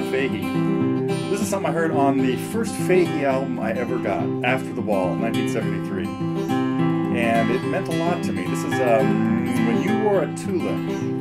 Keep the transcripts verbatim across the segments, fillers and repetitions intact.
John Fahey. This is something I heard on the first Fahey album I ever got, After the Ball, nineteen seventy-three. And it meant a lot to me. This is um, When You Wore a Tulip.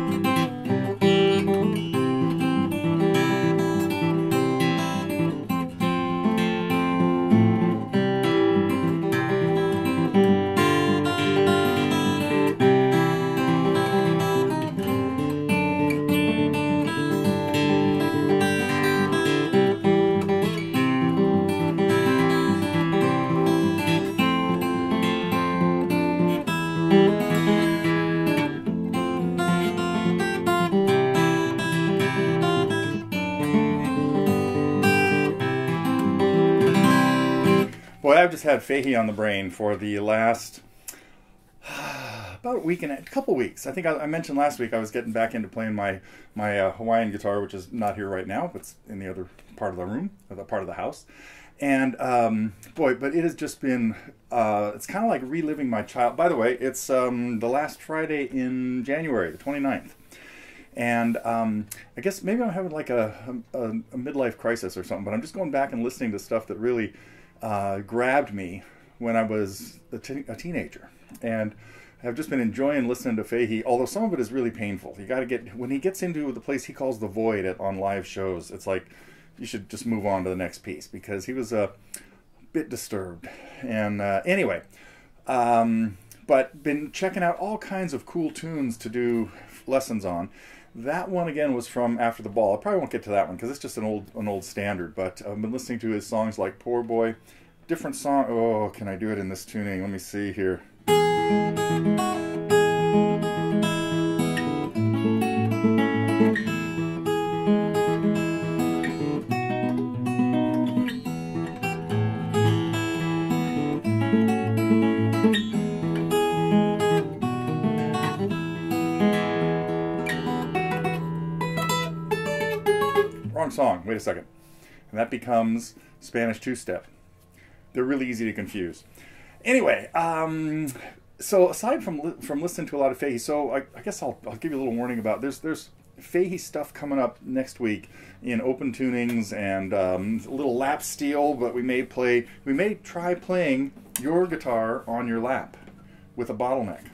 Boy, I've just had Fahey on the brain for the last about a week and a couple weeks. I think I, I mentioned last week I was getting back into playing my my uh, Hawaiian guitar, which is not here right now, but it's in the other part of the room, or the part of the house. And um, boy, but it has just been, uh, it's kind of like reliving my child. By the way, it's um, the last Friday in January, the twenty-ninth. And um, I guess maybe I'm having like a, a, a midlife crisis or something, but I'm just going back and listening to stuff that really uh, grabbed me when I was a, a teenager. And I've just been enjoying listening to Fahey, although some of it is really painful. You got to get, when he gets into the place he calls the void at, on live shows, it's like, you should just move on to the next piece, because he was a bit disturbed. And uh, anyway, um, but been checking out all kinds of cool tunes to do lessons on. That one again was from After the Ball. I probably won't get to that one because it's just an old an old standard. But I've been listening to his songs like Poor Boy, different song. Oh, can I do it in this tuning? Let me see here. Wrong song. Wait a second. And that becomes Spanish two-step. They're really easy to confuse. Anyway, um, so aside from li from listening to a lot of Fahey, so I, I guess I'll, I'll give you a little warning about there's there's Fahey stuff coming up next week in open tunings and um, a little lap steel, but we may play we may try playing your guitar on your lap with a bottleneck.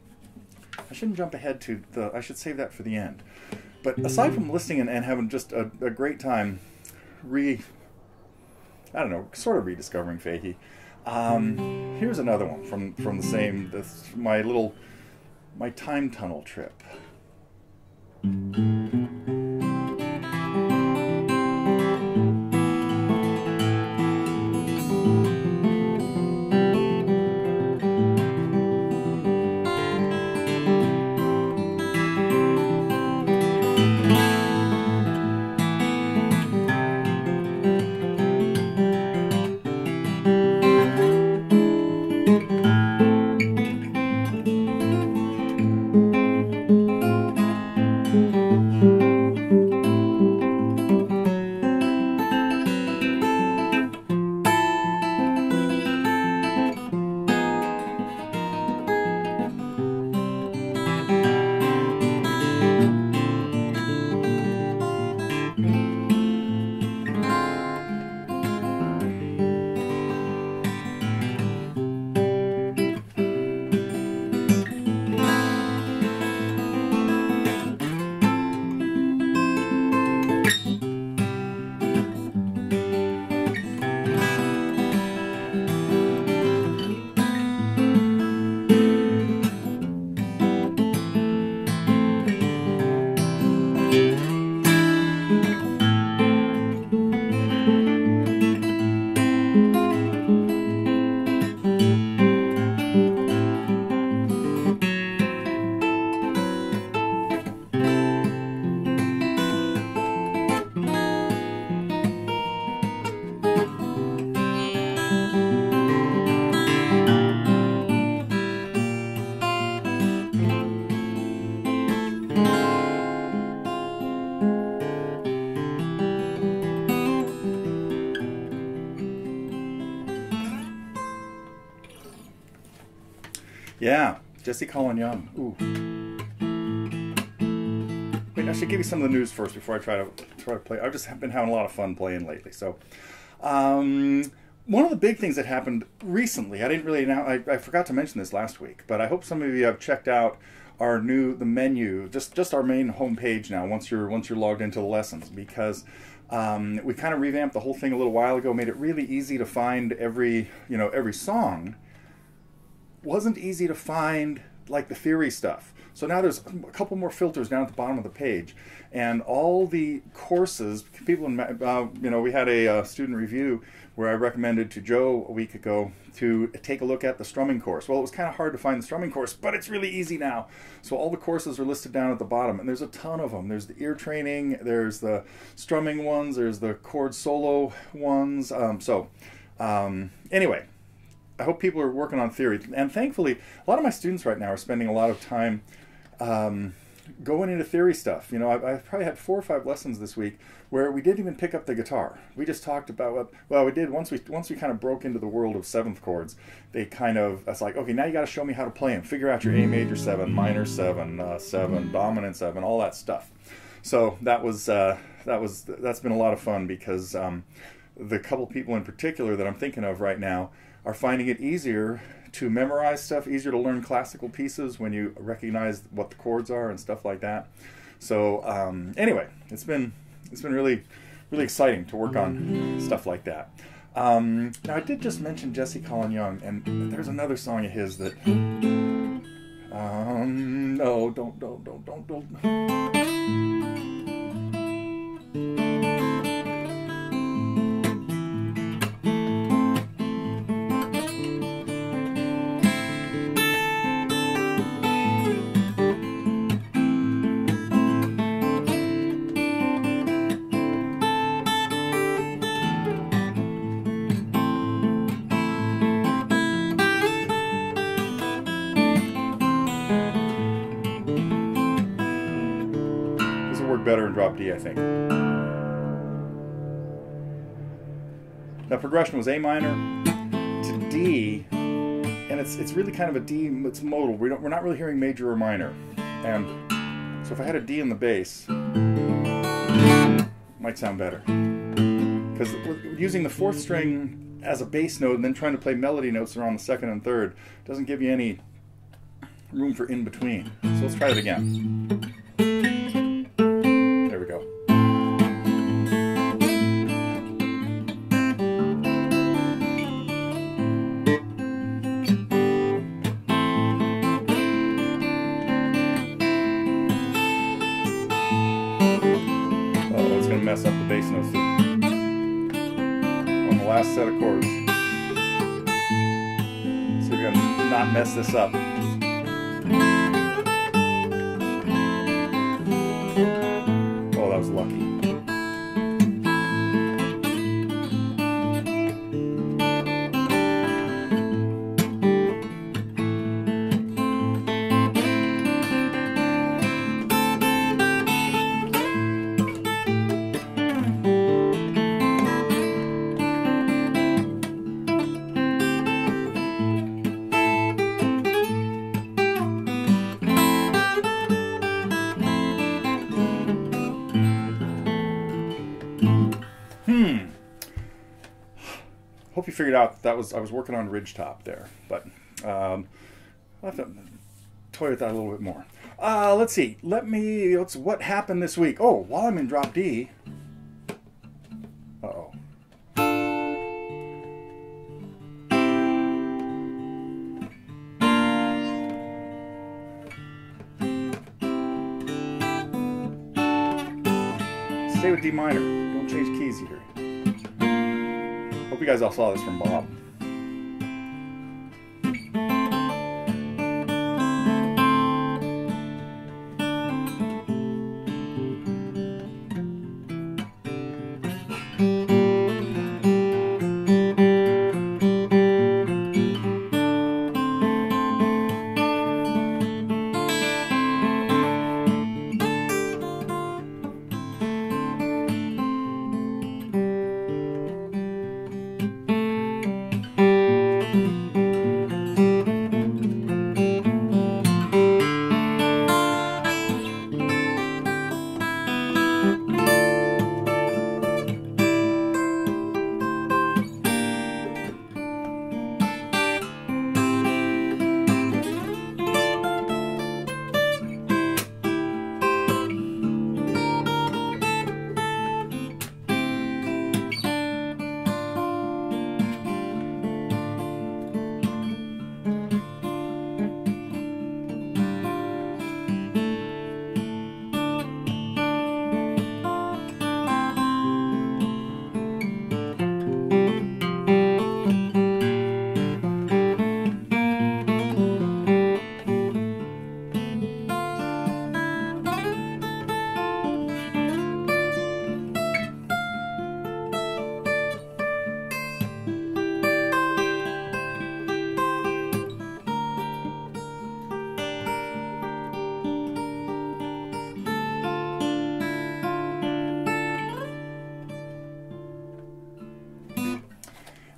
I shouldn't jump ahead to the. I should save that for the end. But aside from listening and, and having just a, a great time, re, I don't know, sort of rediscovering Fahey, um, here's another one from, from the same, this, my little, my time tunnel trip. Yeah, Jesse Colin Young. Ooh. Wait, I should give you some of the news first before I try to try to play. I've just been having a lot of fun playing lately. So, um, one of the big things that happened recently, I didn't really know, I, I forgot to mention this last week, but I hope some of you have checked out our new the menu, just just our main home page now. Once you're once you're logged into the lessons, because um, we kind of revamped the whole thing a little while ago, made it really easy to find every you know every song. Wasn't easy to find like the theory stuff. So now there's a couple more filters down at the bottom of the page, and all the courses. People, in, uh, you know, we had a uh, student review where I recommended to Joe a week ago to take a look at the strumming course. Well, it was kind of hard to find the strumming course, but it's really easy now. So all the courses are listed down at the bottom, and there's a ton of them. There's the ear training, there's the strumming ones, there's the chord solo ones. Um, so um, anyway, I hope people are working on theory, and thankfully, a lot of my students right now are spending a lot of time um, going into theory stuff. You know, I've, I've probably had four or five lessons this week where we didn't even pick up the guitar. We just talked about what, well, we did once we once we kind of broke into the world of seventh chords. They kind of, that's like, okay, now you got to show me how to play them. Figure out your A major seven, minor seven, uh, seven, dominant seven, all that stuff. So that was uh, that was that's been a lot of fun, because um, the couple people in particular that I'm thinking of right now are finding it easier to memorize stuff, easier to learn classical pieces when you recognize what the chords are and stuff like that. So um, anyway, it's been it's been really really exciting to work on stuff like that. Um, now I did just mention Jesse Colin Young, and there's another song of his that um, no, don't don't don't don't don't. Better in drop D, I think. That progression was A minor to D, and it's it's really kind of a D. It's modal. We don't we're not really hearing major or minor, and so if I had a D in the bass, it might sound better, because using the fourth string as a bass note and then trying to play melody notes around the second and third doesn't give you any room for in between. So let's try it again. There we go. Oh, it's going to mess up the bass notes on the last set of chords. So we're going to not mess this up. Oh, that was lucky. Hmm. Hope you figured out that was I was working on Ridgetop there, but um, I'll have to toy with that a little bit more. Uh, let's see. Let me. Let's. What happened this week? Oh, while I'm in drop D. Uh oh. Stay with D minor. Don't change keys here. Hope you guys all saw this from Bob.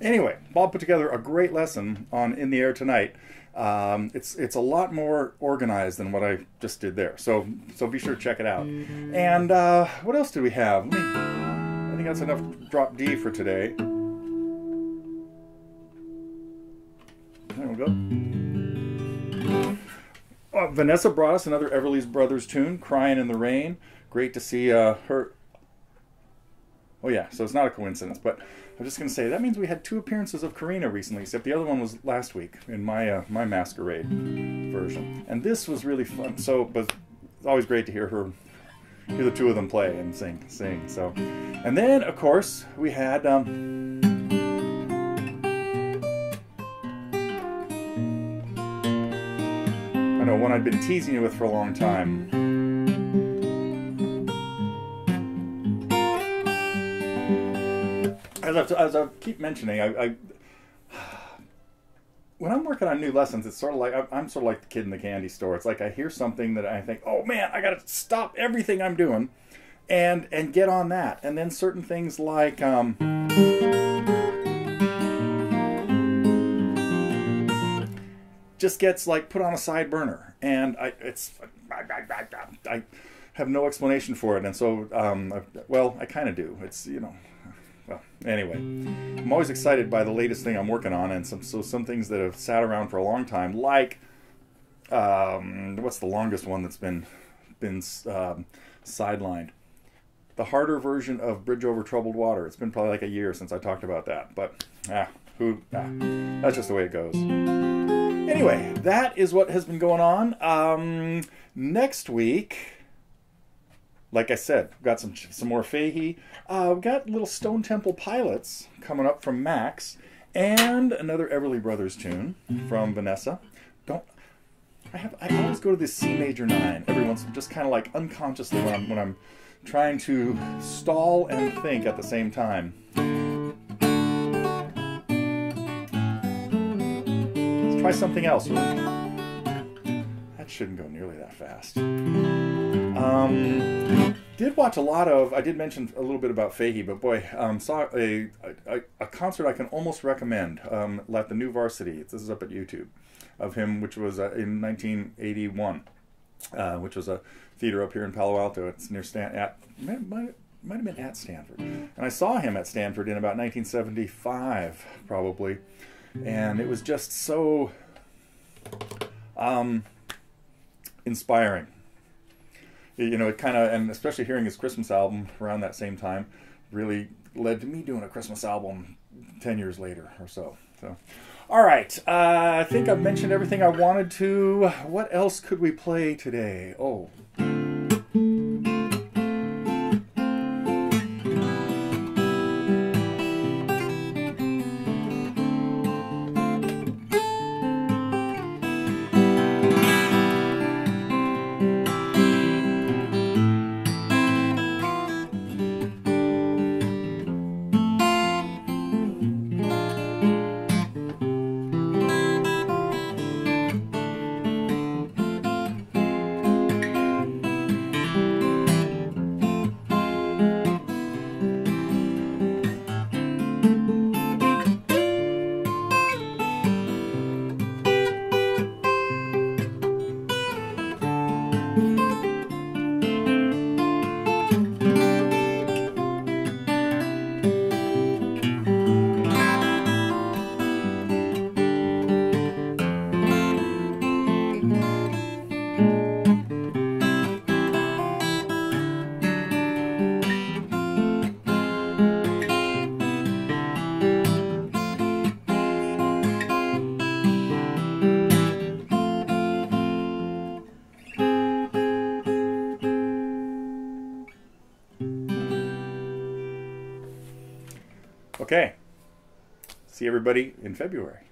Anyway, Bob put together a great lesson on In the Air Tonight. Um, it's it's a lot more organized than what I just did there. So so be sure to check it out. And uh, what else do we have? Let me, I think that's enough drop D for today. There we go. Uh, Vanessa brought us another Everly's Brothers tune, Crying in the Rain. Great to see uh, her. Oh yeah, so it's not a coincidence, but I'm just going to say that means we had two appearances of Karina recently, except the other one was last week in my uh, my Masquerade version. And this was really fun. So, but it's always great to hear her, hear the two of them play and sing, sing. So, and then of course we had. Um, I know one I'd been teasing you with for a long time. As I, as I keep mentioning, I, I when I'm working on new lessons, it's sort of like I'm sort of like the kid in the candy store. It's like I hear something that I think, oh man, I got to stop everything I'm doing, and and get on that. And then certain things like um, just gets like put on a side burner, and I it's I, I, I have no explanation for it. And so um, I, well, I kind of do. It's you know. Well, anyway, I'm always excited by the latest thing I'm working on, and some so some things that have sat around for a long time, like um, what's the longest one that's been been um, sidelined? The harder version of Bridge Over Troubled Water. It's been probably like a year since I talked about that, but ah, who? Ah, that's just the way it goes. Anyway, that is what has been going on. Um, next week. Like I said, we've got some some more Fahey. Uh, we've got little Stone Temple Pilots coming up from Max, and another Everly Brothers tune from Vanessa. Don't I have? I always go to this C major nine every once, just kind of like unconsciously when I'm when I'm trying to stall and think at the same time. Let's try something else. That shouldn't go nearly that fast. Um, did watch a lot of, I did mention a little bit about Fahey, but boy, um, saw a, a, a concert I can almost recommend um, at the New Varsity. This is up at YouTube, of him, which was uh, in nineteen eighty-one, uh, which was a theater up here in Palo Alto. It's near Stan, at, might, might, might have been at Stanford. And I saw him at Stanford in about nineteen seventy-five, probably. And it was just so um, inspiring. You know, it kind of, and especially hearing his Christmas album around that same time, really led to me doing a Christmas album ten years later or so. So, all right, uh, I think I've mentioned everything I wanted to. What else could we play today? Oh. Okay. See everybody in February.